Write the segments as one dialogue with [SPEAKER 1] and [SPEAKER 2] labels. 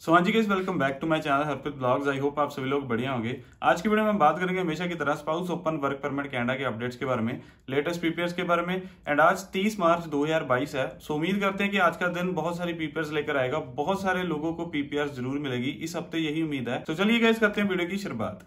[SPEAKER 1] सो हाँ जी guys, welcome back to my channel Harpreet vlogs. I hope आप सभी लोग बढ़िया होंगे। आज की वीडियो में हम बात करेंगे हमेशा की तरह spouse open work permit Canada के अपडेट्स के बारे में, लेटेस्ट पीपीआर्स के बारे में। एंड आज 30 मार्च 2022 है। सो उम्मीद करते हैं कि आज का दिन बहुत सारी पीपीआर्स लेकर आएगा, बहुत सारे लोगों को पीपीआर्स जरूर मिलेगी इस हफ्ते, यही उम्मीद है। तो चलिए गाइस करते हैं वीडियो की शुरुआत।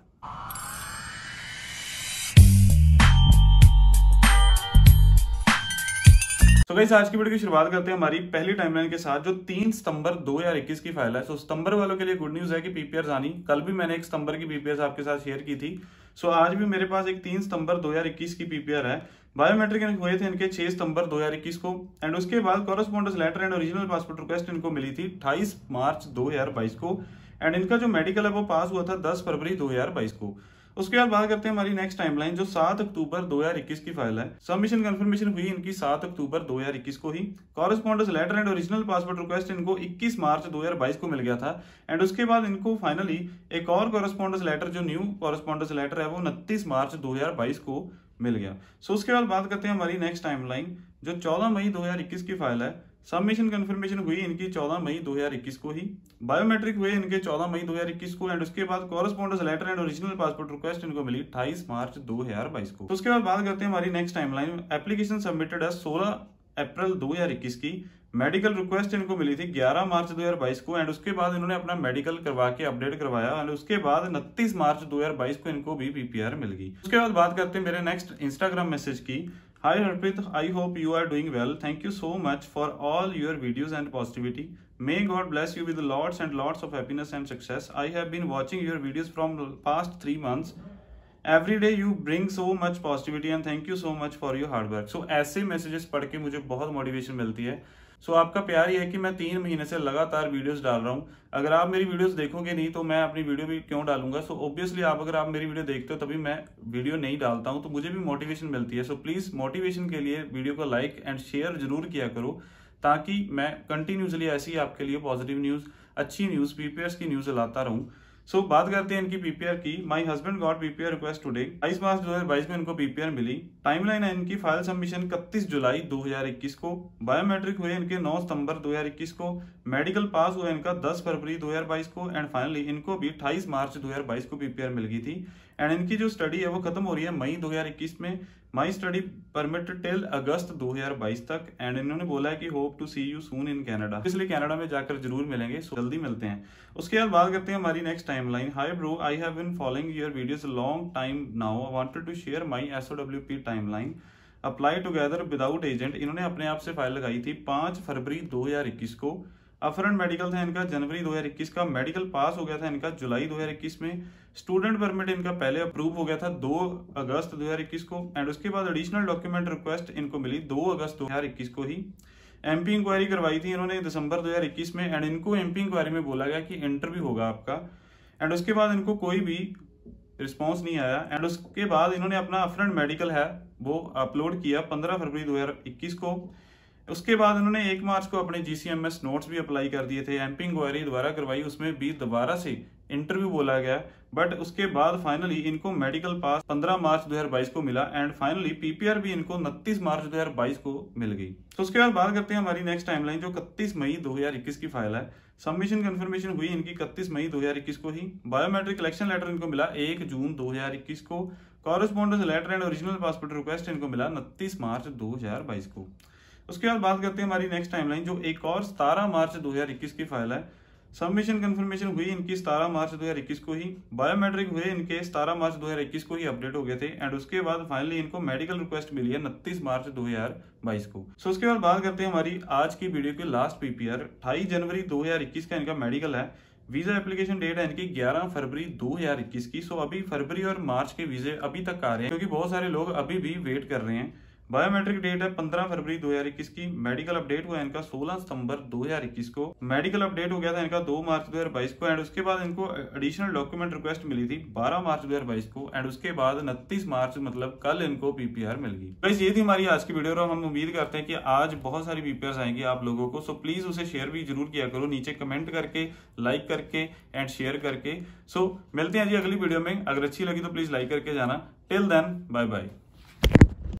[SPEAKER 1] तो गाइस आज की वीडियो की शुरुआत करते हैं हमारी पहली टाइमलाइन के साथ, जो 3 सितंबर 2021 की फाइल है। सो सितंबर वालों के लिए गुड न्यूज है कि पीपीआर आनी। कल भी मैंने 1 सितंबर की पीपीआर आपके साथ शेयर की थी। सो आज भी मेरे पास एक 3 सितंबर 2021 की पीपीआर है। बायोमेट्रिक हुए थे इनके 6 सितंबर 2021 को। एंड उसके बाद correspondence letter and original passport request इनको मिली थी 28 मार्च 2022 को। एंड इनका जो मेडिकल है वो पास हुआ था 10 फरवरी 2022 को। उसके बाद बात करते हैं हमारी नेक्स्ट टाइमलाइन, जो 7 अक्टूबर 2021 की फाइल है। सबमिशन कंफर्मेशन हुई इनकी 7 अक्टूबर 2021 को ही। Correspondence letter and original passport request इनको 21 मार्च 2022 को मिल गया था। एंड उसके बाद इनको फाइनली एक और कॉरेस्पॉन्डेंस लेटर, जो न्यू कॉरेस्पॉन्डेंस लेटर है, वो 29 मार्च 2022 को मिल गया। सो उसके बाद बात करते हैं हमारी नेक्स्ट टाइमलाइन, जो 14 मई 2021 की फाइल है। सबमिशन कंफर्मेशन हुई इनकी 14 मई 2021 को ही। बायोमेट्रिक हुए इनके 14 मई 2021 को। एंड उसके बाद correspondence letter and original passport request इनको मिली 28 मार्च 2022 को। तो उसके बाद बात करते हैं हमारी नेक्स्ट टाइमलाइन। एप्लीकेशन सबमिटेड है 16 अप्रैल 2021 की। मेडिकल रिक्वेस्ट इनको मिली थी 11 मार्च 2022 को। एंड उसके बाद इन्होंने अपना मेडिकल करवा के अपडेट करवाया। एंड उसके बाद 29 मार्च 2022 को इनको भी पीपीआर मिल गई। उसके बाद बात करते हैं मेरे नेक्स्ट इंस्टाग्राम मैसेज की। Hi Harpreet, I hope you are doing well. Thank you so much for all your videos and positivity. May God bless you with lots and lots of happiness and success. I have been watching your videos from the past 3 months. Every day you bring so much positivity and thank you so much for your hard work. So ऐसे messages पढ़ के मुझे बहुत motivation मिलती है। सो आपका प्यार ये है कि मैं 3 महीने से लगातार वीडियोस डाल रहा हूँ। अगर आप मेरी वीडियोस देखोगे नहीं तो मैं अपनी वीडियो भी क्यों डालूंगा। सो ऑब्वियसली अगर आप मेरी वीडियो देखते हो तभी मैं वीडियो नहीं डालता हूँ, तो मुझे भी मोटिवेशन मिलती है। सो प्लीज मोटिवेशन के लिए वीडियो को लाइक एंड शेयर जरूर किया करो, ताकि मैं कंटिन्यूसली ऐसी आपके लिए पॉजिटिव न्यूज, अच्छी न्यूज, पीपीआर की न्यूज लाता रहूँ। सो बात करते हैं इनकी पीपीआर की। My husband got PPR request today. 22 March 2022 में इनको पीपीआर मिली। टाइमलाइन है इनकी फाइल सबमिशन 31 जुलाई 2021 को। बायोमेट्रिक हुए इनके 9 सितंबर 2021 को। मेडिकल पास हुआ इनका 10 फरवरी 2022 को। एंड फाइनली इनको भी 28 मार्च 2022 को पीपीआर मिल गई थी। एंड इनकी जो स्टडी है वो खत्म हो रही है मई 2021 में। My study permit till August 2022 तक। एंड इन्होंने बोला है कि hope to see you soon in Canada, इसलिए कनाडा में जाकर जरूर मिलेंगे। सो जल्दी मिलते हैं। उसके बाद बात करते हैं हमारी next timeline. Hi bro, I have been following your videos long time now. I wanted to share my SOWP timeline. Apply together without agent. इन्होंने अपने आप से फाइल लगाई थी 5 फरवरी 2021 को। अफरंट मेडिकल था इनका जनवरी 2021 का। मेडिकल पास हो गया था इनका जुलाई 2021 में। स्टूडेंट परमिट इनका पहले अप्रूव हो गया था 2 अगस्त 2021 को। एंड उसके बाद एडिशनल डॉक्यूमेंट रिक्वेस्ट इनको मिली 2 अगस्त 2021 को ही। एमपी इंक्वायरी करवाई थी इन्होंने दिसंबर 2021 में। एंड इनको एमपी इंक्वायरी में बोला गया कि इंटरव्यू होगा आपका। एंड उसके बाद इनको कोई भी रिस्पॉन्स नहीं आया। एंड उसके बाद इन्होंने अपना अफरंट मेडिकल है वो अपलोड किया 15 फरवरी 2021 को। उसके बाद उन्होंने 1 मार्च को अपने जीसीएमएस नोट्स भी अप्लाई कर दिए थे। एमपी इंक्वायरी दोबारा करवाई, उसमें भी दोबारा से इंटरव्यू बोला गया। बट उसके बाद फाइनली इनको मेडिकल पास 15 मार्च 2022 को मिला। एंड फाइनली पीपीआर भी इनको 29 मार्च 2022 को मिल गई। तो उसके बाद बात करते हैं हमारी नेक्स्ट टाइमलाइन, जो 31 मई 2021 की फाइल है। सबमिशन कंफर्मेशन हुई इनकी 31 मई 2021 को ही। बायोमेट्रिक इलेक्शन लेटर इनको मिला 1 जून 2021 को। Correspondence letter and original passport request इनको मिला 29 मार्च 2022 को। उसके बाद बात करते हैं हमारी नेक्स्ट टाइमलाइन, जो एक और 17 मार्च 2021 की फाइल है। सबमिशन कंफर्मेशन हुई इनकी 17 मार्च 2021 को ही। बायोमेट्रिक हुए इनके 17 मार्च 2021 को ही अपडेट हो गए थे। एंड उसके बाद फाइनली इनको मेडिकल रिक्वेस्ट मिली है 29 मार्च 2022 को। सो उसके बाद बात करते हैं हमारी आज की वीडियो की लास्ट पीपीआर। 28 जनवरी 2021 का इनका मेडिकल है। वीजा एप्लीकेशन डेट है इनकी 11 फरवरी 2021 की। सो अभी फरवरी और मार्च के वीजे अभी तक आ रहे हैं, क्योंकि बहुत सारे लोग अभी भी वेट कर रहे हैं। बायोमेट्रिक डेट है 15 फरवरी 2021 की। मेडिकल अपडेट हुआ इनका 16 सितंबर 2021 को। मेडिकल अपडेट हो गया था इनका 2 मार्च 2022 को। एंड उसके बाद इनको एडिशनल डॉक्यूमेंट रिक्वेस्ट मिली थी 12 मार्च 2022 को। एंड उसके बाद 29 मार्च मतलब कल इनको पीपीआर मिल गई। गाइस ये थी हमारी आज की वीडियो और हम उम्मीद करते हैं कि आज बहुत सारी पीपीआर आएंगी आप लोगों को। सो प्लीज उसे शेयर भी जरूर किया करो, नीचे कमेंट करके, लाइक करके एंड शेयर करके। सो मिलते हैं जी अगली वीडियो में। अगर अच्छी लगी तो प्लीज लाइक करके जाना। Till then bye bye.